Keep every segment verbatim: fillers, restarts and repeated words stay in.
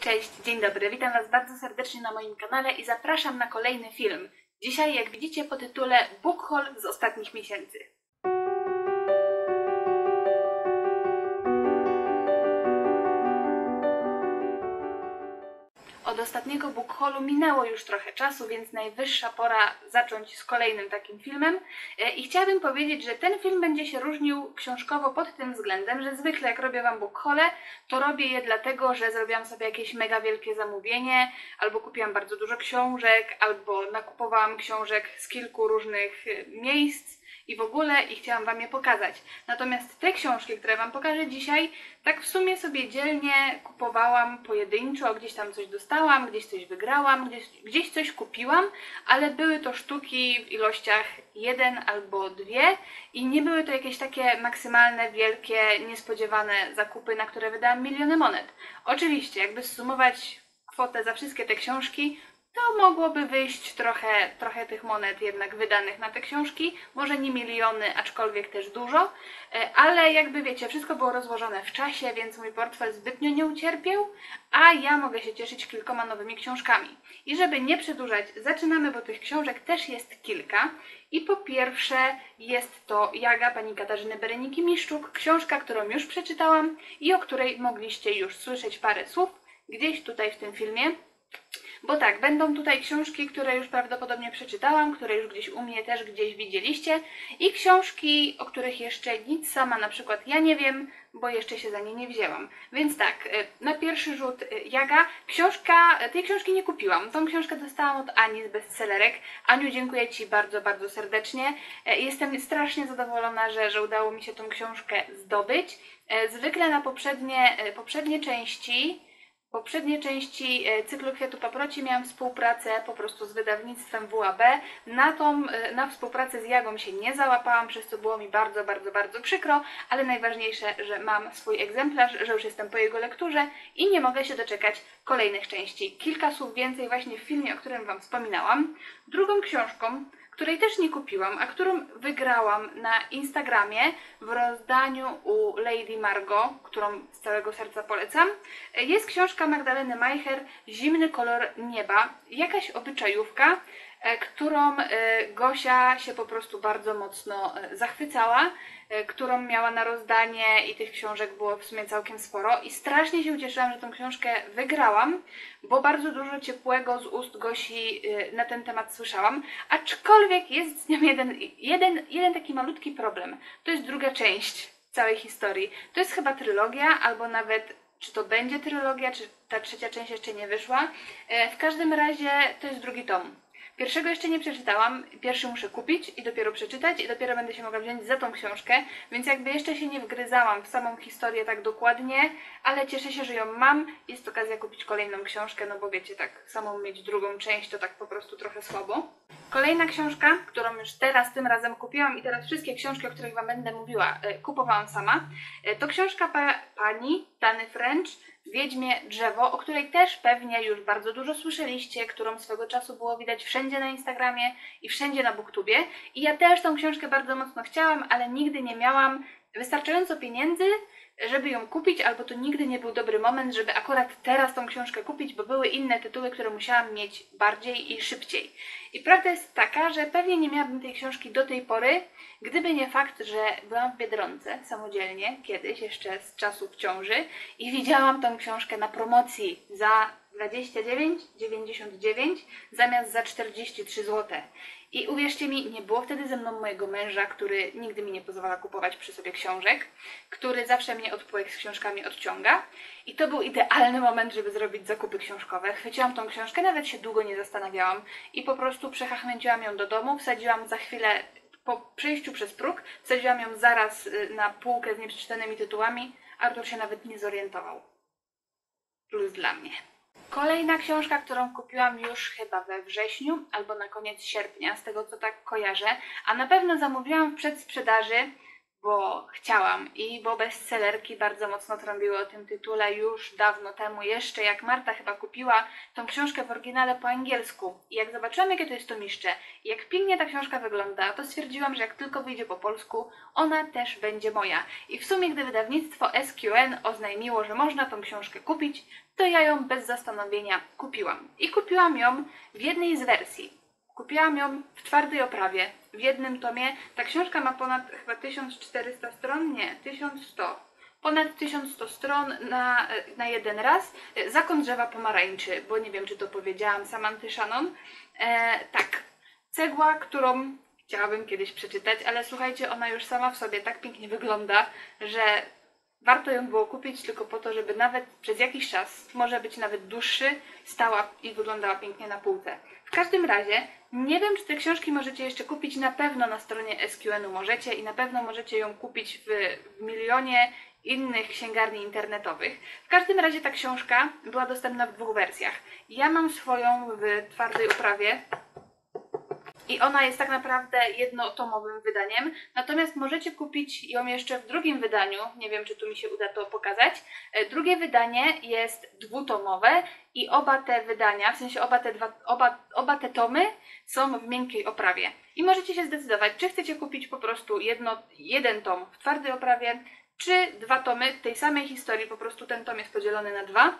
Cześć, dzień dobry, witam Was bardzo serdecznie na moim kanale i zapraszam na kolejny film. Dzisiaj, jak widzicie po tytule, book haul z ostatnich miesięcy. Od ostatniego book haulu minęło już trochę czasu, więc najwyższa pora zacząć z kolejnym takim filmem. I chciałabym powiedzieć, że ten film będzie się różnił książkowo pod tym względem, że zwykle jak robię Wam book haule, to robię je dlatego, że zrobiłam sobie jakieś mega wielkie zamówienie, albo kupiłam bardzo dużo książek, albo nakupowałam książek z kilku różnych miejsc i w ogóle i chciałam Wam je pokazać. Natomiast te książki, które Wam pokażę dzisiaj, tak w sumie sobie dzielnie kupowałam pojedynczo, gdzieś tam coś dostałam, gdzieś coś wygrałam, gdzieś, gdzieś coś kupiłam, ale były to sztuki w ilościach jeden albo dwie i nie były to jakieś takie maksymalne, wielkie, niespodziewane zakupy, na które wydałam miliony monet. Oczywiście, jakby zsumować kwotę za wszystkie te książki, to mogłoby wyjść trochę, trochę tych monet jednak wydanych na te książki, może nie miliony, aczkolwiek też dużo, ale jakby wiecie, wszystko było rozłożone w czasie, więc mój portfel zbytnio nie ucierpiał, a ja mogę się cieszyć kilkoma nowymi książkami. I żeby nie przedłużać, zaczynamy, bo tych książek też jest kilka. I po pierwsze jest to Jaga pani Katarzyny Bereniki-Miszczuk, książka, którą już przeczytałam i o której mogliście już słyszeć parę słów gdzieś tutaj w tym filmie. Bo tak, będą tutaj książki, które już prawdopodobnie przeczytałam, które już gdzieś u mnie też gdzieś widzieliście i książki, o których jeszcze nic sama na przykład ja nie wiem, bo jeszcze się za nie nie wzięłam. Więc tak, na pierwszy rzut Jaga. Książka, tej książki nie kupiłam. Tą książkę dostałam od Ani z bestsellerek. Aniu, dziękuję Ci bardzo, bardzo serdecznie. Jestem strasznie zadowolona, że, że udało mi się tą książkę zdobyć. Zwykle na poprzednie, poprzednie części poprzednie części cyklu Kwiatu Paproci miałam współpracę po prostu z wydawnictwem W A B. Na tą, na współpracę z Jagą się nie załapałam, przez co było mi bardzo, bardzo, bardzo przykro, ale najważniejsze, że mam swój egzemplarz, że już jestem po jego lekturze i nie mogę się doczekać kolejnych części. Kilka słów więcej właśnie w filmie, o którym Wam wspominałam. Drugą książką, której też nie kupiłam, a którą wygrałam na Instagramie w rozdaniu u Lady Margot, którą z całego serca polecam, jest książka Magdaleny Majcher Zimny kolor nieba. Jakaś obyczajówka, którą Gosia się po prostu bardzo mocno zachwycała, którą miała na rozdanie i tych książek było w sumie całkiem sporo i strasznie się ucieszyłam, że tą książkę wygrałam, bo bardzo dużo ciepłego z ust Gosi na ten temat słyszałam, aczkolwiek jest z nią jeden, jeden, jeden taki malutki problem. To jest druga część całej historii. To jest chyba trylogia, albo nawet czy to będzie trylogia, czy ta trzecia część jeszcze nie wyszła. W każdym razie to jest drugi tom. Pierwszego jeszcze nie przeczytałam, pierwszy muszę kupić i dopiero przeczytać i dopiero będę się mogła wziąć za tą książkę, więc jakby jeszcze się nie wgryzałam w samą historię tak dokładnie, ale cieszę się, że ją mam. Jest okazja kupić kolejną książkę, no bo wiecie, tak samą mieć drugą część to tak po prostu trochę słabo. Kolejna książka, którą już teraz tym razem kupiłam i teraz wszystkie książki, o których Wam będę mówiła, kupowałam sama, to książka pa pani Tany French Wiedźmie Drzewo, o której też pewnie już bardzo dużo słyszeliście, którą swego czasu było widać wszędzie na Instagramie i wszędzie na BookTubie. I ja też tą książkę bardzo mocno chciałam, ale nigdy nie miałam wystarczająco pieniędzy, żeby ją kupić, albo to nigdy nie był dobry moment, żeby akurat teraz tą książkę kupić, bo były inne tytuły, które musiałam mieć bardziej i szybciej. I prawda jest taka, że pewnie nie miałabym tej książki do tej pory, gdyby nie fakt, że byłam w Biedronce samodzielnie, kiedyś, jeszcze z czasów ciąży i widziałam tą książkę na promocji za dwadzieścia dziewięć dziewięćdziesiąt dziewięć zamiast za czterdzieści trzy złote. I uwierzcie mi, nie było wtedy ze mną mojego męża, który nigdy mi nie pozwala kupować przy sobie książek, który zawsze mnie od półek z książkami odciąga. I to był idealny moment, żeby zrobić zakupy książkowe. Chwyciłam tą książkę, nawet się długo nie zastanawiałam i po prostu przechachmęciłam ją do domu, wsadziłam za chwilę, po przejściu przez próg, wsadziłam ją zaraz na półkę z nieprzeczytanymi tytułami. Artur się nawet nie zorientował. Plus dla mnie. Kolejna książka, którą kupiłam już chyba we wrześniu albo na koniec sierpnia, z tego co tak kojarzę, a na pewno zamówiłam w przedsprzedaży, bo chciałam i bo bestsellerki bardzo mocno trąbiły o tym tytule już dawno temu, jeszcze jak Marta chyba kupiła tą książkę w oryginale po angielsku. I jak zobaczyłam, jakie to jest tomiszcze i jak pięknie ta książka wygląda, to stwierdziłam, że jak tylko wyjdzie po polsku, ona też będzie moja. I w sumie, gdy wydawnictwo S Q N oznajmiło, że można tą książkę kupić, to ja ją bez zastanowienia kupiłam. I kupiłam ją w jednej z wersji. Kupiłam ją w twardej oprawie, w jednym tomie. Ta książka ma ponad chyba tysiąc czterysta stron, nie, tysiąc sto. Ponad tysiąc sto stron na, na jeden raz. Zakon drzewa pomarańczy, bo nie wiem, czy to powiedziałam, Samanty Shannon. E, tak, cegła, którą chciałabym kiedyś przeczytać, ale słuchajcie, ona już sama w sobie tak pięknie wygląda, że warto ją było kupić tylko po to, żeby nawet przez jakiś czas, może być nawet dłuższy, stała i wyglądała pięknie na półce. W każdym razie, nie wiem, czy te książki możecie jeszcze kupić, na pewno na stronie S Q N u możecie i na pewno możecie ją kupić w, w milionie innych księgarni internetowych. W każdym razie ta książka była dostępna w dwóch wersjach. Ja mam swoją w twardej oprawie, i ona jest tak naprawdę jednotomowym wydaniem, natomiast możecie kupić ją jeszcze w drugim wydaniu, nie wiem, czy tu mi się uda to pokazać. Drugie wydanie jest dwutomowe i oba te wydania, w sensie oba te, dwa, oba, oba te tomy są w miękkiej oprawie. I możecie się zdecydować, czy chcecie kupić po prostu jedno, jeden tom w twardej oprawie, czy dwa tomy tej samej historii, po prostu ten tom jest podzielony na dwa.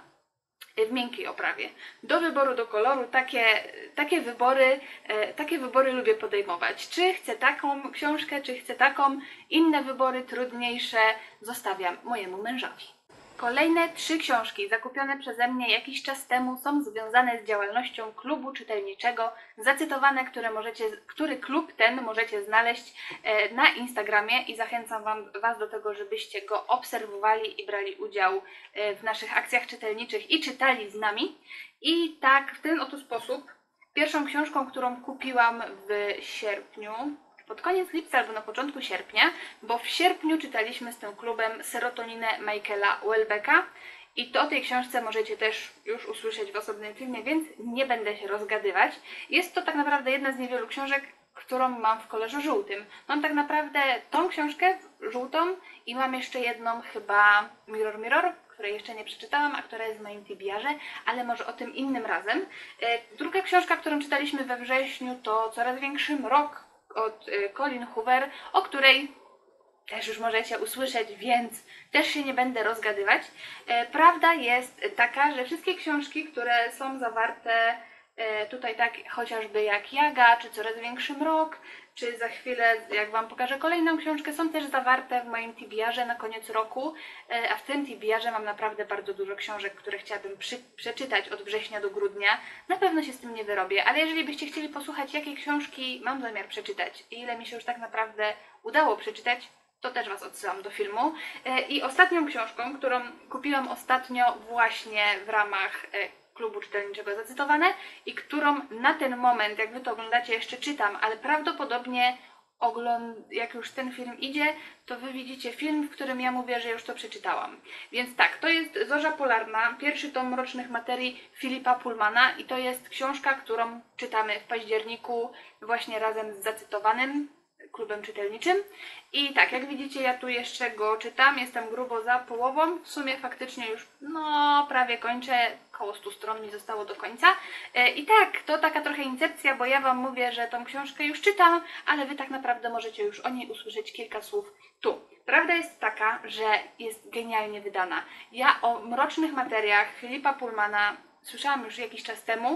W miękkiej oprawie. Do wyboru, do koloru, takie, takie, wybory, e, takie wybory lubię podejmować. Czy chcę taką książkę, czy chcę taką, inne wybory trudniejsze zostawiam mojemu mężowi. Kolejne trzy książki zakupione przeze mnie jakiś czas temu są związane z działalnością klubu czytelniczego, zacytowane, które możecie, który klub ten możecie znaleźć e, na Instagramie i zachęcam wam, Was do tego, żebyście go obserwowali i brali udział e, w naszych akcjach czytelniczych i czytali z nami. I tak w ten oto sposób pierwszą książką, którą kupiłam w sierpniu, pod koniec lipca albo na początku sierpnia, bo w sierpniu czytaliśmy z tym klubem Serotoninę Michaela Houellebecqa i to o tej książce możecie też już usłyszeć w osobnym filmie, więc nie będę się rozgadywać. Jest to tak naprawdę jedna z niewielu książek, którą mam w kolorze żółtym. Mam tak naprawdę tą książkę żółtą i mam jeszcze jedną chyba Mirror Mirror, której jeszcze nie przeczytałam, a która jest w moim T B R ze, ale może o tym innym razem. Druga książka, którą czytaliśmy we wrześniu, to Coraz większy mrok od Colleen Hoover, o której też już możecie usłyszeć, więc też się nie będę rozgadywać. Prawda jest taka, że wszystkie książki, które są zawarte tutaj, tak chociażby jak Jaga, czy Coraz większy mrok, czy za chwilę, jak Wam pokażę kolejną książkę, są też zawarte w moim T B R ze na koniec roku, a w tym T B R ze mam naprawdę bardzo dużo książek, które chciałabym przy, przeczytać od września do grudnia. Na pewno się z tym nie wyrobię, ale jeżeli byście chcieli posłuchać, jakie książki mam zamiar przeczytać i ile mi się już tak naprawdę udało przeczytać, to też Was odsyłam do filmu. I ostatnią książką, którą kupiłam ostatnio właśnie w ramach klubu czytelniczego zacytowane i którą na ten moment, jak Wy to oglądacie, jeszcze czytam, ale prawdopodobnie ogląd- jak już ten film idzie, to Wy widzicie film, w którym ja mówię, że już to przeczytałam. Więc tak, to jest Zorza Polarna, pierwszy tom Mrocznych Materii Philippa Pullmana i to jest książka, którą czytamy w październiku właśnie razem z zacytowanym klubem czytelniczym. I tak, jak widzicie, ja tu jeszcze go czytam, jestem grubo za połową, w sumie faktycznie już no prawie kończę, koło stu stron mi zostało do końca. I tak, to taka trochę incepcja, bo ja Wam mówię, że tą książkę już czytam, ale Wy tak naprawdę możecie już o niej usłyszeć kilka słów tu. Prawda jest taka, że jest genialnie wydana. Ja o Mrocznych Materiach Philippa Pullmana słyszałam już jakiś czas temu.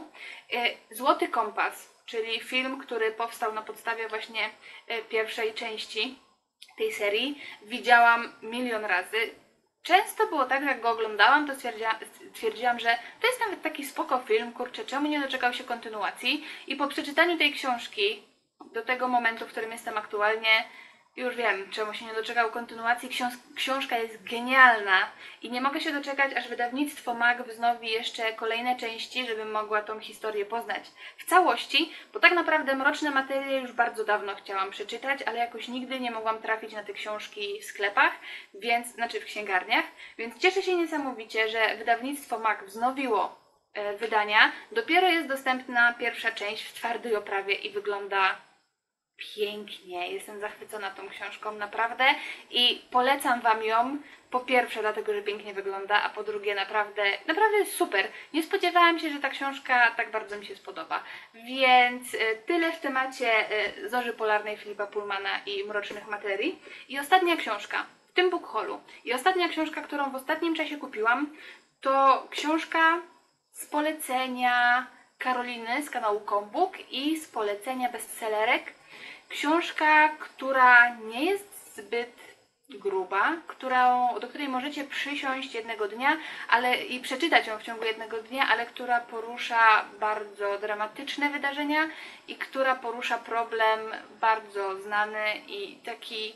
Złoty kompas, czyli film, który powstał na podstawie właśnie pierwszej części tej serii, widziałam milion razy. Często było tak, że jak go oglądałam, to stwierdziłam, stwierdziłam, że to jest nawet taki spoko film, kurczę, czemu nie doczekał się kontynuacji? I po przeczytaniu tej książki, do tego momentu, w którym jestem aktualnie, już wiem, czemu się nie doczekał kontynuacji. Książ książka jest genialna i nie mogę się doczekać, aż wydawnictwo M A G wznowi jeszcze kolejne części, żebym mogła tą historię poznać w całości, bo tak naprawdę Mroczne Materie już bardzo dawno chciałam przeczytać, ale jakoś nigdy nie mogłam trafić na te książki w sklepach, więc, znaczy w księgarniach, więc cieszę się niesamowicie, że wydawnictwo M A G wznowiło e, wydania. Dopiero jest dostępna pierwsza część w twardej oprawie i wygląda pięknie. Jestem zachwycona tą książką, naprawdę. I polecam Wam ją, po pierwsze dlatego, że pięknie wygląda, a po drugie naprawdę, naprawdę jest super. Nie spodziewałam się, że ta książka tak bardzo mi się spodoba. Więc y, tyle w temacie y, Zorzy Polarnej Philippa Pullmana i Mrocznych Materii. I ostatnia książka w tym book haulu. I ostatnia książka, którą w ostatnim czasie kupiłam, to książka z polecenia Karoliny z kanału Combook i z polecenia bestsellerek. Książka, która nie jest zbyt gruba, którą, do której możecie przysiąść jednego dnia ale, i przeczytać ją w ciągu jednego dnia, ale która porusza bardzo dramatyczne wydarzenia i która porusza problem bardzo znany i taki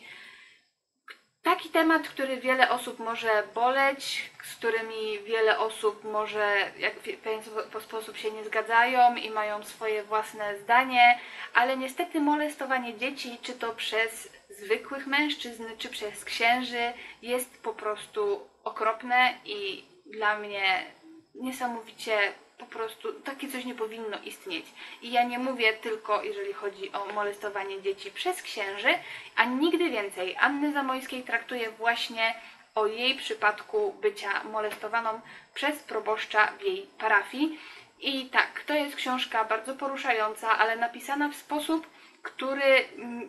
Taki temat, który wiele osób może boleć, z którymi wiele osób może w pewien sposób się nie zgadzają i mają swoje własne zdanie, ale niestety molestowanie dzieci, czy to przez zwykłych mężczyzn, czy przez księży, jest po prostu okropne i dla mnie niesamowicie po prostu takie coś nie powinno istnieć. I ja nie mówię tylko, jeżeli chodzi o molestowanie dzieci przez księży, a nigdy więcej. Anny Zamojskiej traktuje właśnie o jej przypadku bycia molestowaną przez proboszcza w jej parafii. I tak, to jest książka bardzo poruszająca, ale napisana w sposób, który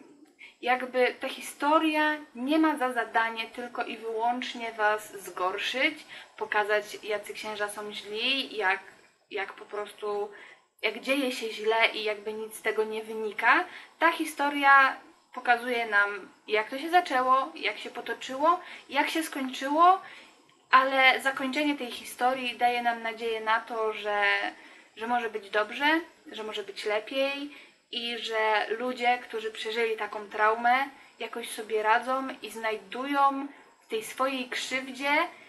jakby ta historia nie ma za zadanie tylko i wyłącznie Was zgorszyć, pokazać, jacy księża są źli, jak jak po prostu, jak dzieje się źle i jakby nic z tego nie wynika. Ta historia pokazuje nam, jak to się zaczęło, jak się potoczyło, jak się skończyło, ale zakończenie tej historii daje nam nadzieję na to, że, że może być dobrze, że może być lepiej i że ludzie, którzy przeżyli taką traumę, jakoś sobie radzą i znajdują w tej swojej krzywdzie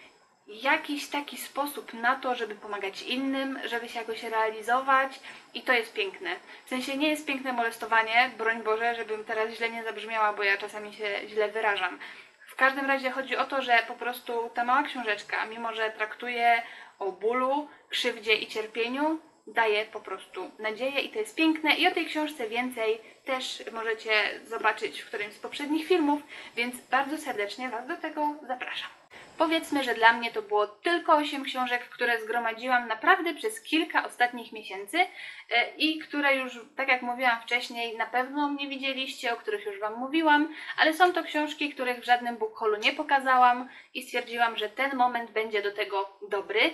jakiś taki sposób na to, żeby pomagać innym, żeby się jakoś realizować i to jest piękne. W sensie nie jest piękne molestowanie, broń Boże, żebym teraz źle nie zabrzmiała, bo ja czasami się źle wyrażam. W każdym razie chodzi o to, że po prostu ta mała książeczka, mimo że traktuje o bólu, krzywdzie i cierpieniu, daje po prostu nadzieję i to jest piękne i o tej książce więcej też możecie zobaczyć w którymś z poprzednich filmów, więc bardzo serdecznie Was do tego zapraszam. Powiedzmy, że dla mnie to było tylko osiem książek, które zgromadziłam naprawdę przez kilka ostatnich miesięcy i które już, tak jak mówiłam wcześniej, na pewno mnie widzieliście, o których już Wam mówiłam, ale są to książki, których w żadnym book haulu nie pokazałam i stwierdziłam, że ten moment będzie do tego dobry.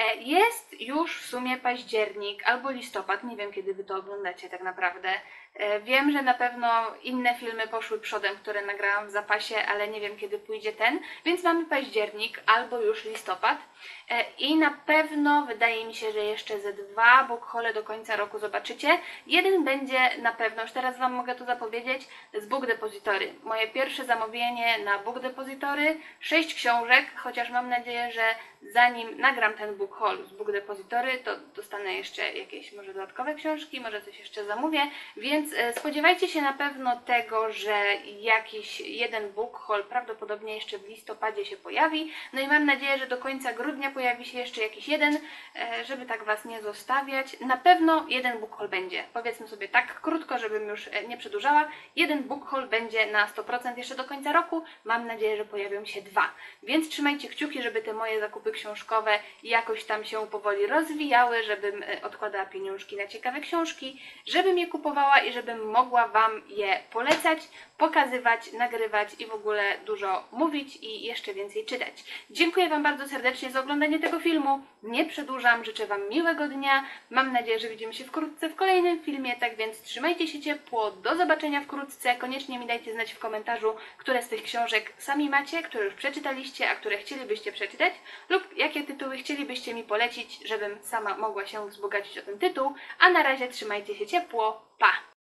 Jest już w sumie październik albo listopad, nie wiem kiedy Wy to oglądacie tak naprawdę. Wiem, że na pewno inne filmy poszły przodem, które nagrałam w zapasie, ale nie wiem kiedy pójdzie ten, więc mamy październik albo już listopad i na pewno wydaje mi się, że jeszcze ze dwa book haule do końca roku zobaczycie. Jeden będzie na pewno, już teraz Wam mogę to zapowiedzieć, z Book Depository. Moje pierwsze zamówienie na Book Depository, sześć książek, chociaż mam nadzieję, że zanim nagram ten book haul z Book Depository, to dostanę jeszcze jakieś może dodatkowe książki, może coś jeszcze zamówię, więc spodziewajcie się na pewno tego, że jakiś jeden book haul prawdopodobnie jeszcze w listopadzie się pojawi, no i mam nadzieję, że do końca grudnia pojawi się jeszcze jakiś jeden, żeby tak Was nie zostawiać. Na pewno jeden book haul będzie, powiedzmy sobie tak krótko, żebym już nie przedłużała, jeden book haul będzie na sto procent jeszcze do końca roku, mam nadzieję, że pojawią się dwa, więc trzymajcie kciuki, żeby te moje zakupy książkowe jakoś tam się powoli rozwijały, żebym odkładała pieniążki na ciekawe książki, żebym je kupowała i żebym mogła Wam je polecać, pokazywać, nagrywać i w ogóle dużo mówić i jeszcze więcej czytać. Dziękuję Wam bardzo serdecznie za oglądanie tego filmu. Nie przedłużam, życzę Wam miłego dnia. Mam nadzieję, że widzimy się wkrótce w kolejnym filmie, tak więc trzymajcie się ciepło. Do zobaczenia wkrótce. Koniecznie mi dajcie znać w komentarzu, które z tych książek sami macie, które już przeczytaliście, a które chcielibyście przeczytać lub jakie tytuły chcielibyście mi polecić, żebym sama mogła się wzbogacić o ten tytuł. A na razie trzymajcie się ciepło. Pa!